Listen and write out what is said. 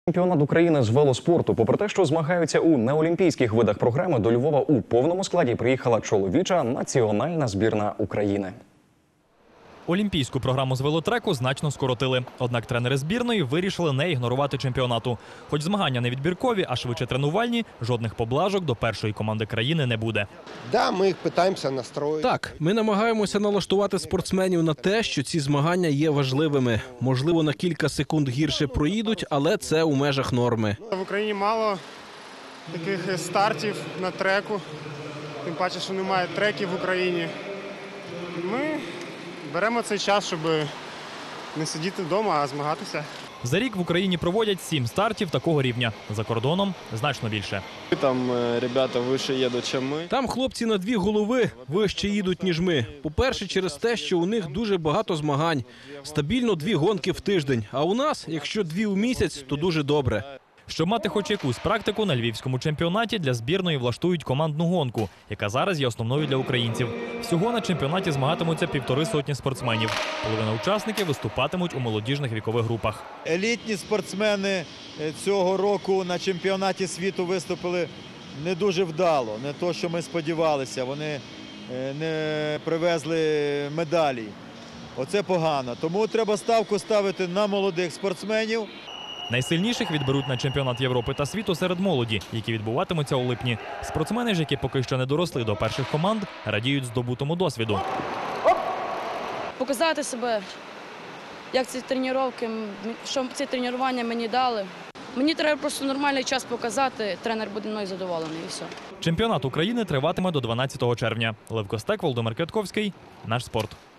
Чемпіонат України з велоспорту. Попри те, що змагаються у неолімпійських видах програми, до Львова у повному складі приїхала чоловіча національна збірна України. Олімпійську програму з велотреку значно скоротили. Однак тренери збірної вирішили не ігнорувати чемпіонату. Хоч змагання не відбіркові, а швидше тренувальні, жодних поблажок до першої команди країни не буде. Ми їх намагаємося настроїти. Так, ми намагаємося налаштувати спортсменів на те, що ці змагання є важливими. Можливо, на кілька секунд гірше проїдуть, але це у межах норми. В Україні мало таких стартів на треку, тим паче, що немає треків в Україні. Ми беремо цей час, щоб не сидіти вдома, а змагатися. За рік в Україні проводять 7 стартів такого рівня. За кордоном значно більше. Там ребята вище їдуть, ніж ми. Там хлопці на 2 голови вище їдуть, ніж ми. По-перше, через те, що у них дуже багато змагань. Стабільно 2 гонки в тиждень. А у нас, якщо 2 у місяць, то дуже добре. Щоб мати хоч якусь практику, на львівському чемпіонаті для збірної влаштують командну гонку, яка зараз є основною для українців. Всього на чемпіонаті змагатимуться 150 спортсменів. Половина учасників виступатимуть у молодіжних вікових групах. Елітні спортсмени цього року на чемпіонаті світу виступили не дуже вдало. Не то, що ми сподівалися. Вони не привезли медалі. Оце погано. Тому треба ставку ставити на молодих спортсменів. Найсильніших відберуть на чемпіонат Європи та світу серед молоді, які відбуватимуться у липні. Спортсмени ж, які поки що не доросли до перших команд, радіють здобутому досвіду. Показати себе, як ці тренування, що ці тренування мені дали. Мені треба просто нормальний час показати, тренер буде мною задоволений і все. Чемпіонат України триватиме до 12 червня. Лев Костек, Володимир Квятковський. Наш спорт.